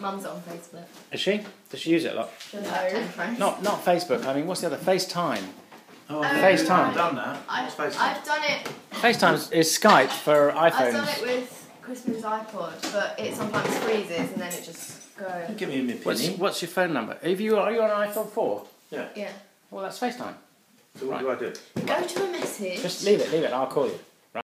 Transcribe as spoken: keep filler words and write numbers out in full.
Mum's on Facebook. Is she? Does she use it a lot? She has ten friends. Not not Facebook. I mean, what's the other? FaceTime. Oh, FaceTime. I've done that. I've, What's FaceTime? I've done it. FaceTime is Skype for iPhones. I've done it with Christmas iPod, but it sometimes freezes and then it just goes. Give me a minute. What's, what's your phone number? Have you, are you on an iPhone four? Yeah. Yeah. Well, that's FaceTime. So what Right. do I do? Go to a message. Just leave it, leave it, and I'll call you.